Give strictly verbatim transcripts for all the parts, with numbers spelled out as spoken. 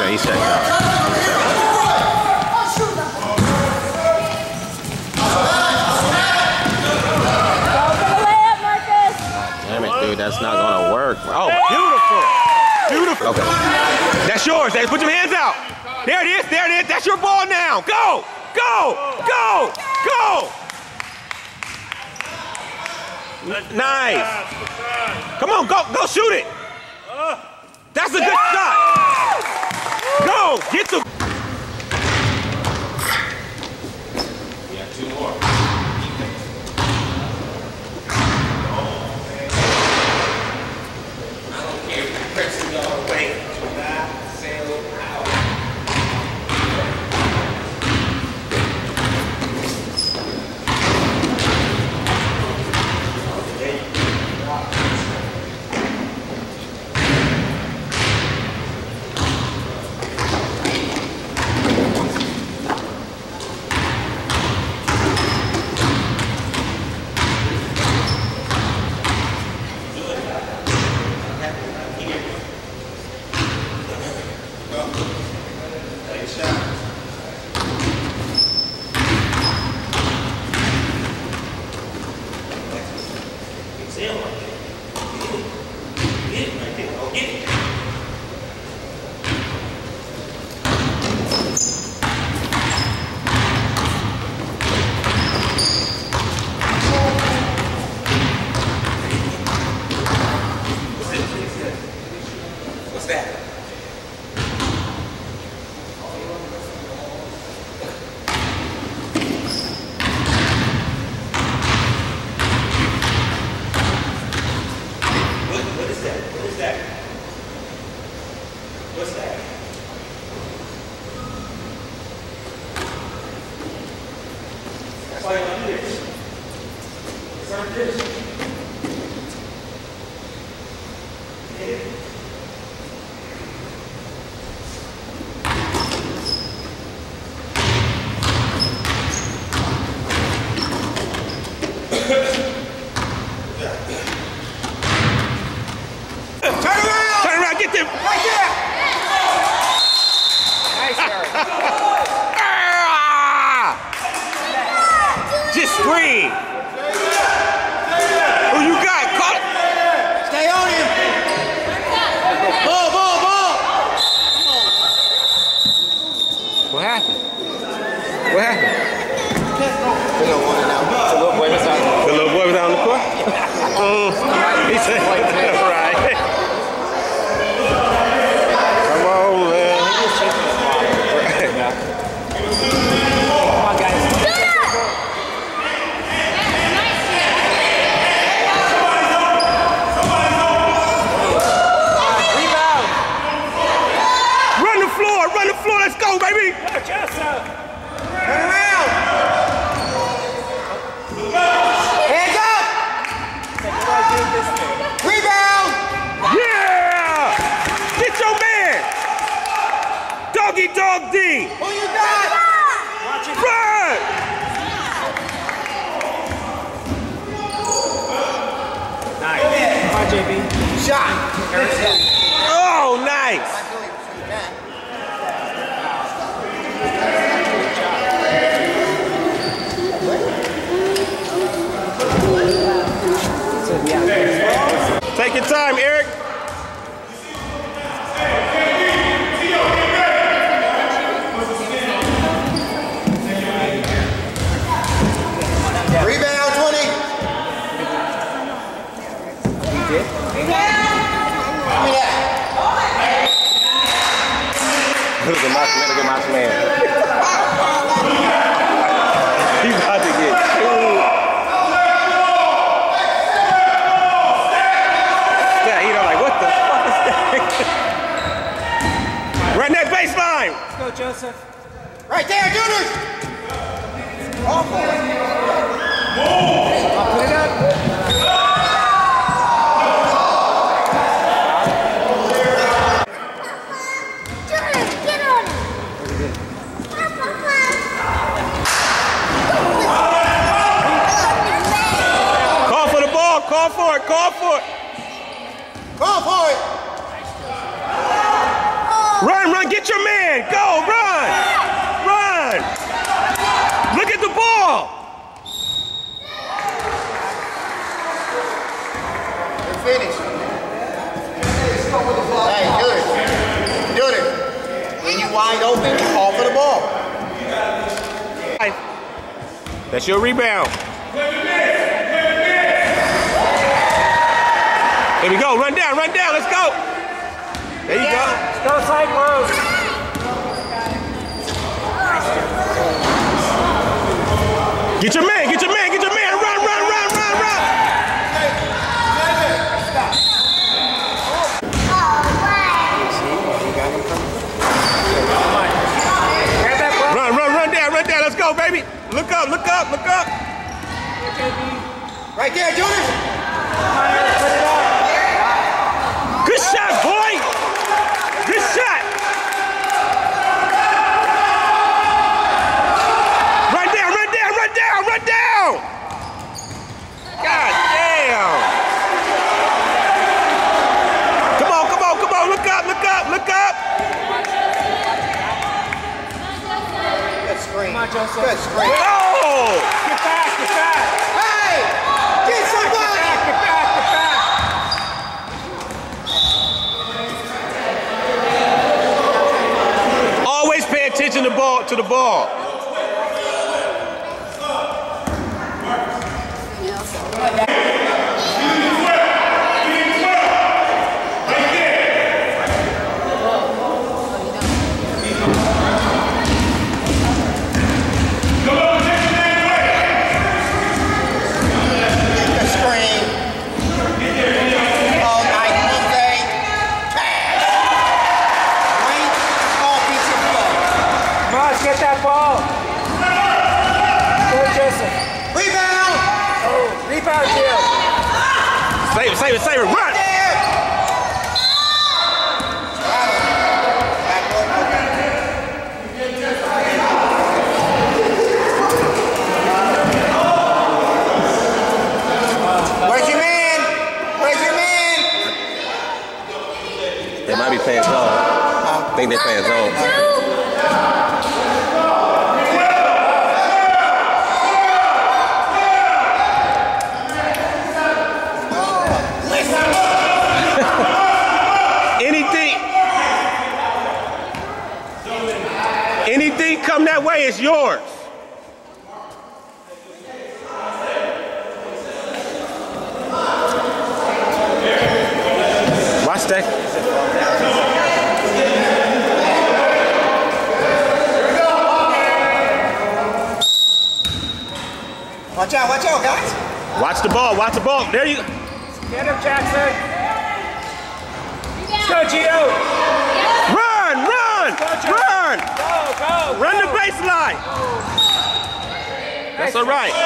Yeah, he's checked out. Damn it, dude, that's not gonna work. Oh, beautiful. Beautiful. Okay. That's yours. Put your hands out. There it is. There it is. That's your ball now. Go. Go. Go. Go. Nice. Come on, go. Go shoot it. That's a good shot. Go. Get the. Yeah, two more. Screen. Who you got? Call. Stay on him. Ball, ball, ball. What happened? What happened? The little boy was out. The little boy was out on the court? um, he said, right. Come on, man. Come on, guys. Run the floor, let's go, baby! Turn around! Hands up! Rebound! Yeah! Get your man! Doggy dog D! Who you got? Run! Nice. Come on, J B. Shot! Oh, nice! Take your time, Eric. Rebound, twenty. Look at my man, look at my man. He's about to get chewed. Run that baseline! Let's go, Joseph. Right there, Junior! Awful. I'll put it up. Junior, get on him! Call for the ball, call for it, call for it! Call for it! Oh. Run, run, get your man. Go, run. Run. Look at the ball. We're finished. Hey, do it. Do it. When you wide open, you call for the ball. That's your rebound. Here we go. Run down, run down. Let's go. There you go. Let's go sideways. Get your man, get your man, get your man. Run, run, run, run, run. Run, run, run down, run down. Let's go, baby. Look up, look up, look up. Right there, Jonas. Good shot, boy. Good shot. Run down, run down, run down, run down. God damn. Come on, come on, come on. Look up, look up, look up. Good screen. Come on, Joseph. Good screen. Oh! Get back, get back. Hey! Get somebody! Get back, get back. Always pay attention to ball to the ball. Get that ball. Go, Joseph. Rebound! Oh, rebound, Jill. Save it, save it, save it. Run! Where's your man? Where's your man? They might be playing zone. I think they're playing zone. Anything come that way is yours. Watch that. Watch out, watch out, guys. Watch the ball, watch the ball. There you go. Get him, Jackson. Let's go, Gio. Run, run, run. Go, go. Run go. the baseline. That's all right.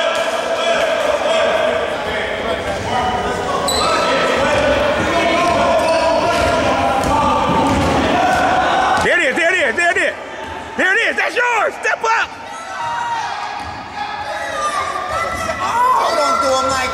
There it is, there it is, there it is. There it is, that's yours. Step up. Oh, don't do him like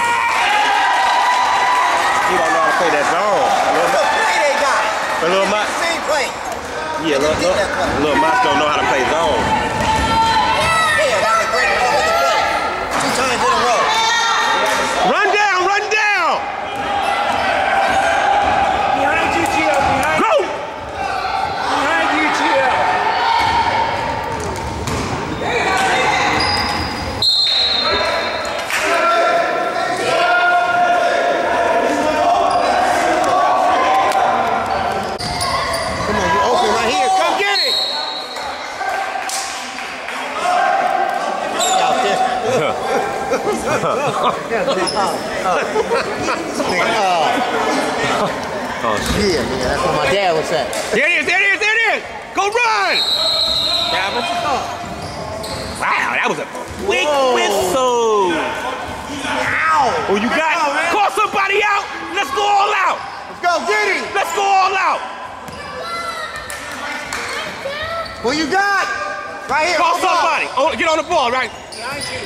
that. You don't know how to play that zone. Look what play they got. A little Mach. Same play. Yeah, Lil, Lil, Lil Mach don't know how to play zone. Yeah, that's a great offensive play. Two times in a row. Run down, run down. Behind you, Gio. Behind Go. you. Behind you, Gio. Come on, you open right here. Come get it. Out there. Oh, shit. Yeah, yeah, that's what my dad would say. There it is, there it is, there it is. Go run. Wow, that was a quick Whoa. whistle. Ow. Oh, you got it. Call somebody out. Let's go all out. Let's go, get him. Let's go all out. Who you got? Right here. Call hold on. somebody. Oh, get on the ball, right? Behind you.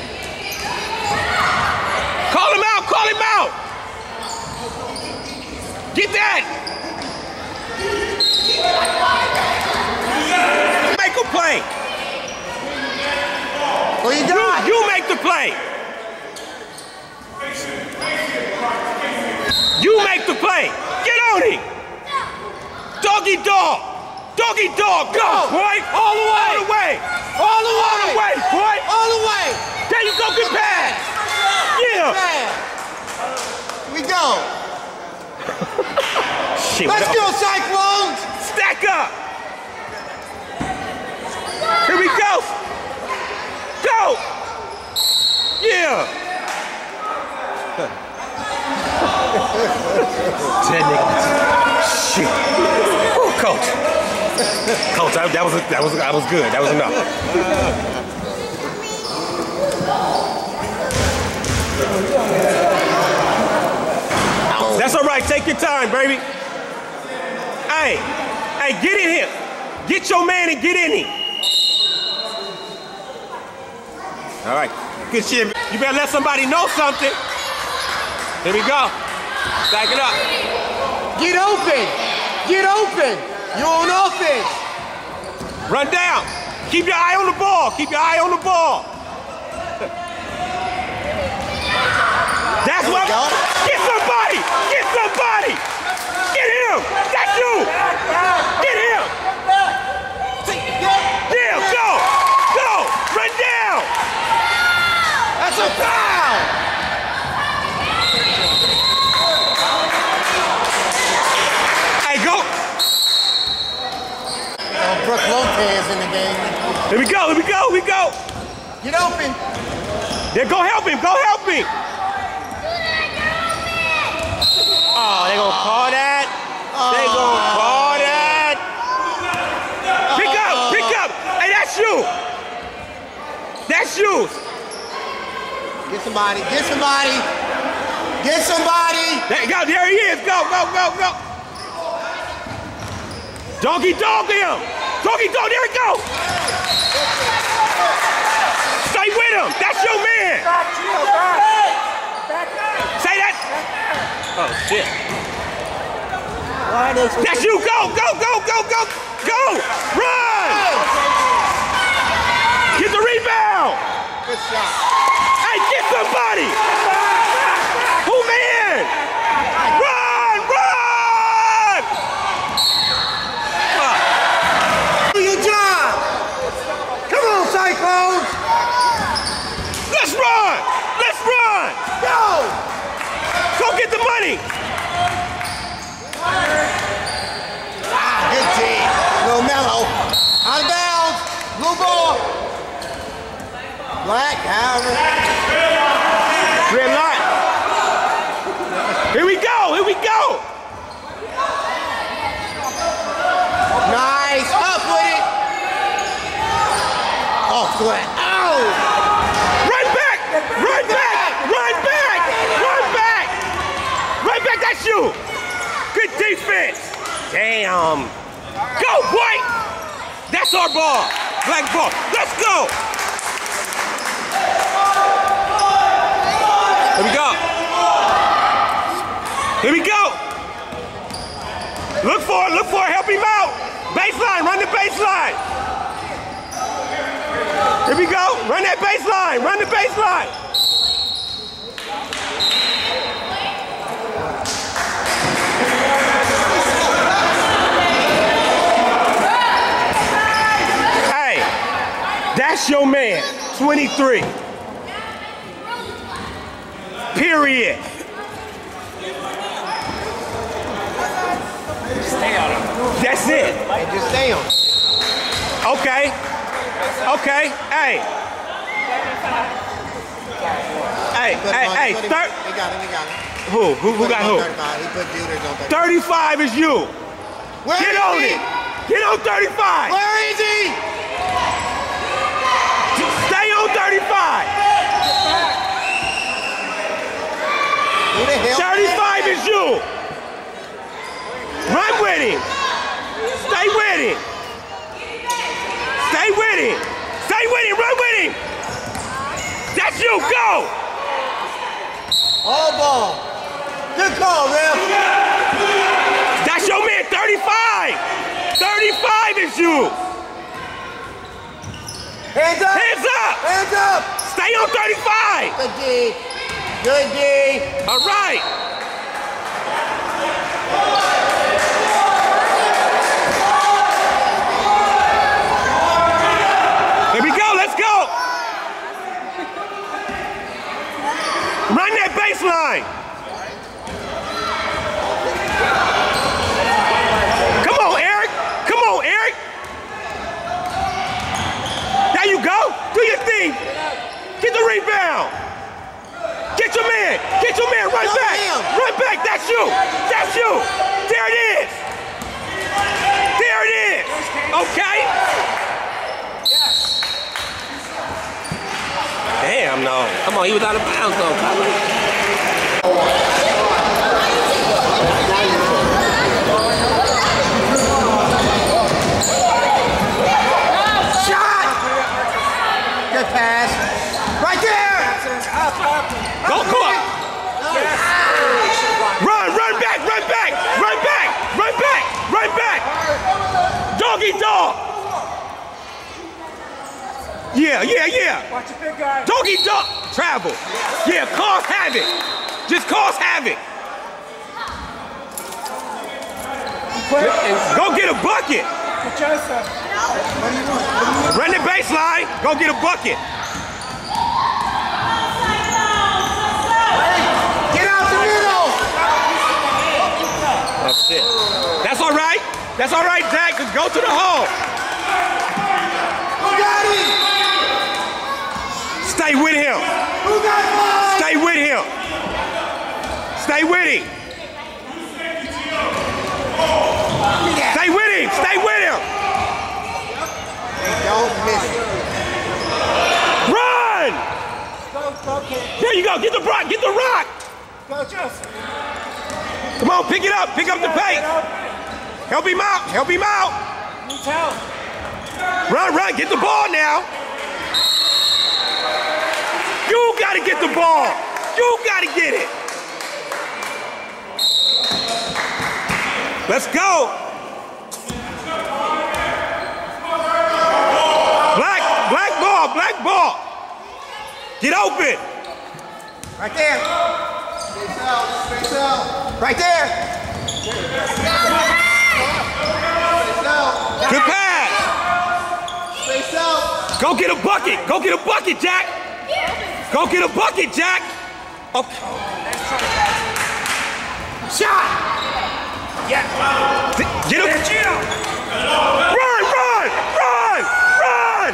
Call him out, call him out. Get that. the play. Who you You, got? you make the play. You make the play. Get on him. Doggy dog. Doggy dog. Go, boy. All the way. All the way. All the way. All the way, boy. All the way. There you go. Get past. Yeah. Man. We go. Shit, Let's go, Cyclones. Stack up. Here we go. Go. Yeah. Ten niggas. Shit. Woo, coach. Coach, that, that was that was that was good. That was enough. That's all right. Take your time, baby. Hey, hey, get in here. Get your man and get in him. All right. Good shit. You better let somebody know something. Here we go. Stack it up. Get open. Get open. You're on offense. Run down. Keep your eye on the ball. Keep your eye on the ball. That's what. Get somebody. Get somebody. Get him. That's you. Get him. Yeah, go. Go. Run down. That's a foul. Hey, go. Oh, Brooke Lopez in the game. Here we go. Here we go. Here we go. Get open. There, go help him. Go help him. Oh, they gonna call that. They gonna call that. Pick up. Pick up. Hey, that's you. That's you. Get somebody. Get somebody. Get somebody. There you go. There he is. Go, go, go, go. Doggy dog him. Doggy dog. There he go. Stay with him. That's your man. Back, Gio, back. Back up. Say that. Oh, shit. Why this? That's you. Go, go, go, go, go. Go. Run. Get the rebound. Good shot. Hey, get somebody. Who man? Run, run. Do your job. Come on, Cyclones. Let's run. Let's run. Go. Go get the money. Ah, good D. Little mellow. Out of bounds. Blue ball. Black, however. Red line. Here we go. Here we go. Nice. Up with it. Oh, good. Oh. Run back. Run back. Run back. Run back. Run back. That's you. Good defense. Damn. Go, boy. That's our ball. Black ball. Let's go. Here we go. Here we go. Look for it. Look for it. Help him out. Baseline. Run the baseline. Here we go. Run that baseline. Run the baseline. Hey, that's your man. twenty-three. Period. Stay on him. That's it. Hey, just stay on. Okay. Okay. Hey. Hey, hey, hey. He Thir- got him, he got him. who? Who, who got who? thirty-five. He put Juders on thirty-five. thirty-five is you. Where Get is on he? it. Get on thirty-five. Where is he? Stay on thirty-five. Who the hell? thirty-five is you. Run with him. Stay with him. Stay with him. Stay with him. Run with him. That's you. Go. All ball. Good call, Ref. That's your man. thirty-five. thirty-five is you. Hands up! Hands up! Hands up! Stay on thirty-five! Good D. Good D. All right. Here we go, let's go! Run that baseline! Come on, Eric! Come on, Eric! There you go! Do your thing! Get the rebound! Get your man! Get your man! Run back! Run back! That's you! That's you! There it is! There it is! Okay? Damn, no. Come on, he was out of bounds, though. Shot! Good pass. Right there! Go, go up! Run, run back, run back, run back, run back, run back! Doggy dog! Yeah, yeah, yeah. Watch your big guy. Doggy dog. Travel. Yeah, cause havoc. Just cause havoc. Go get a bucket. Joseph. Run the baseline. Go get a bucket. Get out the middle! That's it. That's all right. That's all right, Zach. Just go to the hole. Who got it? Stay with him. Who got it? Stay with him. Stay with him. Stay with him. Stay with him. Don't miss it. Run! Go, go, kid. There you go. Get the rock. Get the rock. Go, Joseph. Come on, pick it up. Pick up the pace. Help him out. Help him out. You tell. Run, run. Get the ball now. You got to get the ball. You got to get it. Let's go. Black, black ball, black ball. Get open. Right there. Space out, space out. Right there. Space out. Good pass. Space out. Go get a bucket. Go get a bucket, Jack. Go get a bucket, Jack. Okay. Shot. Yeah. Get him. Run, run, run, run.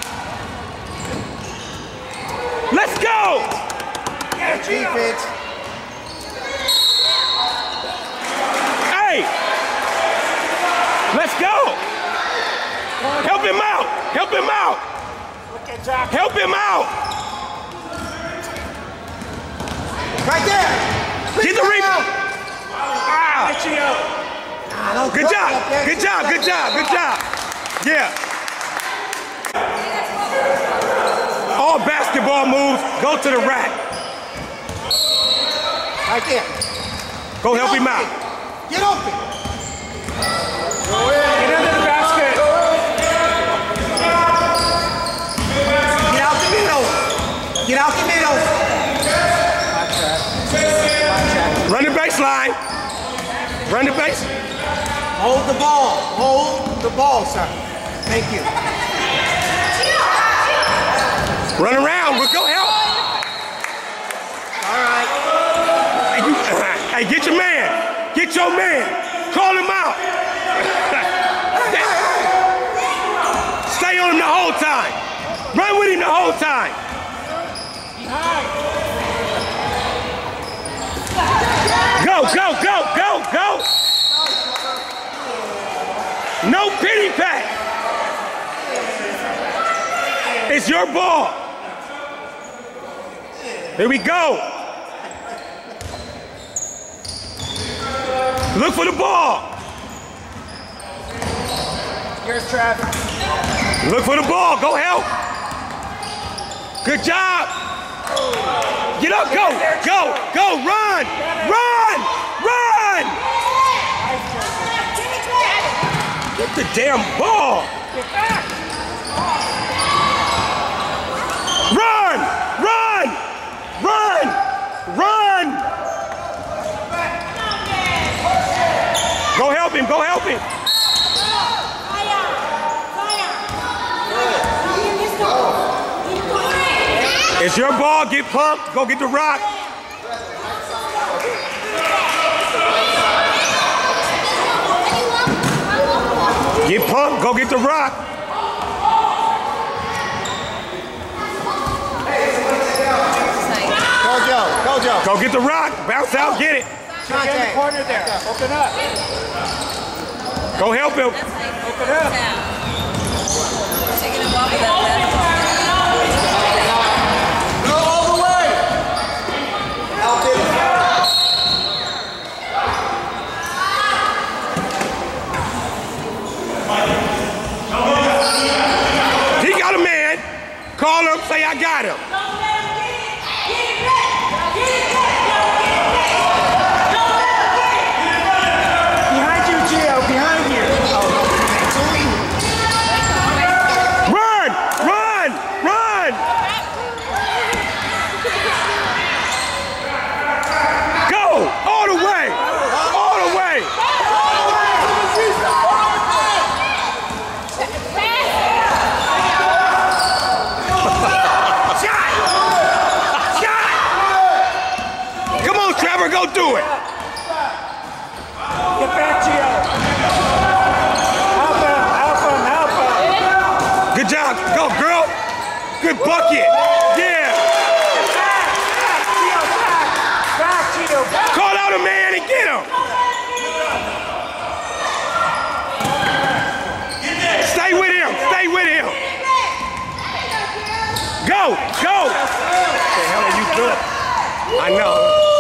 Let's go. Good defense. Hey. Let's go. Help him out. Help him out. Look at Jack. Help him out. Right there. Get the rebound. Ah. Get you out. Ah, don't Good drop job. up there. Good job. Good job. Good job. Yeah. All basketball moves go to the rack. Right there. Go help him out. Get open. Get under the basket. Get out the middle. Get out the middle. Run the baseline. Run the base. Hold the ball. Hold the ball, sir. Thank you. Run around. We'll go help. All right. Hey, you, hey, get your man. Get your man. Call him out. Stay on him the whole time. Run with him the whole time. Go, go, go, go, go. No pity pat. It's your ball. Here we go. Look for the ball. Here's Travis. Look for the ball. Go help. Good job. Get up. Go. Go. Go. Run. Run. Run. Get the damn ball. Get back. Go help him. It's your ball. Get pumped. Go get the rock. Get pumped. Go get the rock. Go, Joe. Go, Joe. Go get the rock. Bounce out. Get it. Get in the corner there. Open up. Go help him. Open up. Go all the way. Help him. He got a man. Call him. Say, I got him. Behind you, Gio. Behind you. Run! Run! Run! Go! All the way! All the way! Shot! Shot! Come on, Trevor, go do it! Get back, Gio. Help him. Help him. Help him. Good job. Go, girl. Good bucket. Yeah. Back. Back, Gio. Back. Back, Gio. Back. Call out a man and get him. Stay with him. Stay with him. Go. Go. What the hell are you doing? I know.